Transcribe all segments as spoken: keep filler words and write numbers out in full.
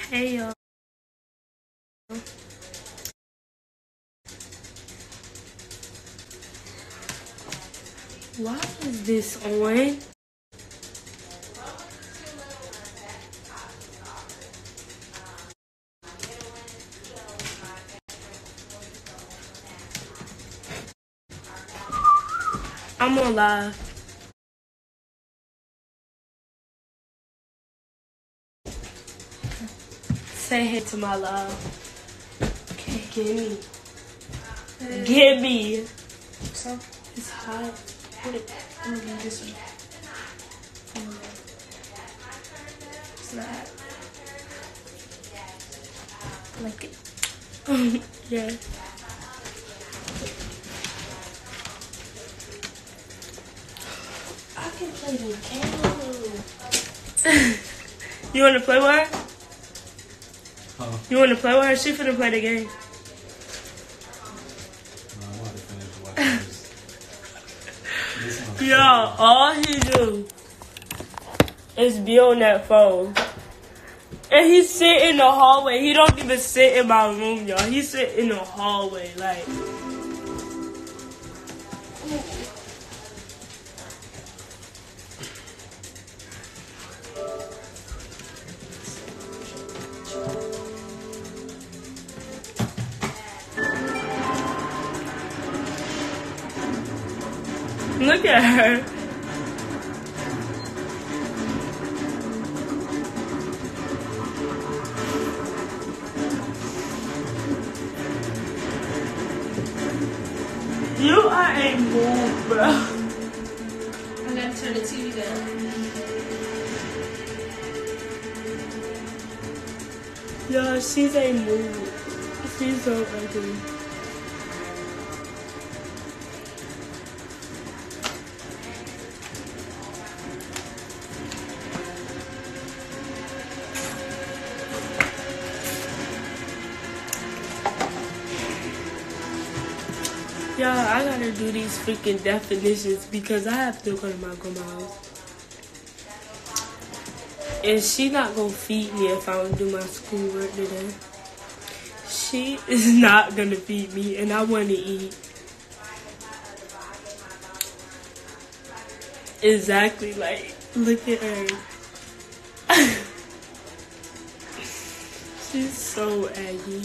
Hey y'all. Why is this on? I'm on live. Say hey to my love. Okay, give me. Hey. Give me. So it's hot. Put it. I'm gonna do this one. It's not hot. I like it. Yeah. I can play the game. You wanna play with her? Huh? You wanna play with her? She finna play the game. No, I want to finish watching this. Yo, all he do is be on that phone. And he sit in the hallway. He don't even sit in my room, y'all. He sit in the hallway, like. Look at her. You are a move, bro. I gotta turn the T V down. Yo, she's a move. She's so ugly. Y'all, I gotta do these freaking definitions because I have to go to my grandma's house. And she not gonna feed me if I don't do my schoolwork today. She is not gonna feed me and I wanna eat. Exactly, like, look at her. She's so aggy.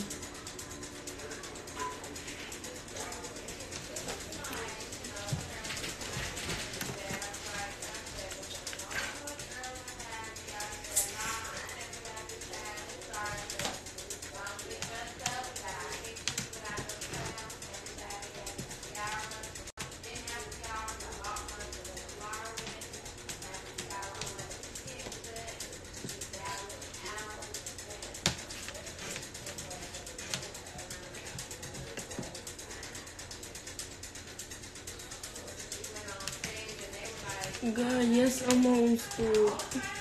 God, yes, I'm homeschooled.